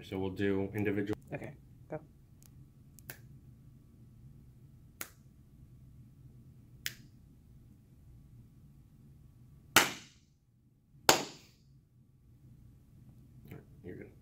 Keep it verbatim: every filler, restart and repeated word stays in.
Okay, so we'll do individual. Okay, go. You're good.